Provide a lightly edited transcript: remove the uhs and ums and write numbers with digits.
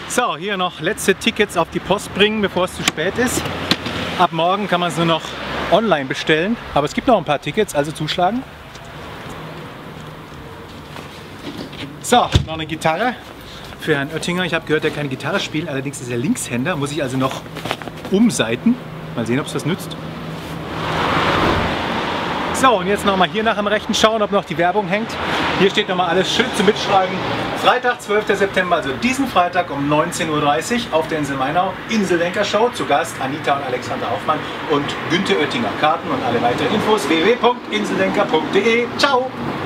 So, hier noch letzte Tickets auf die Post bringen, bevor es zu spät ist. Ab morgen kann man es nur noch online bestellen, aber es gibt noch ein paar Tickets, also zuschlagen. So, noch eine Gitarre für Herrn Oettinger. Ich habe gehört, er kann Gitarre spielen, allerdings ist er Linkshänder, muss ich also noch umseiten. Mal sehen, ob es das nützt. So, und jetzt nochmal hier nach dem Rechten schauen, ob noch die Werbung hängt. Hier steht nochmal alles schön zum Mitschreiben. Freitag, 12. September, also diesen Freitag um 19:30 Uhr auf der Insel Mainau, Insellenker-Show. Zu Gast Anita und Alexander Hoffmann und Günther Oettinger. Karten und alle weiteren Infos www.insellenker.de. Ciao!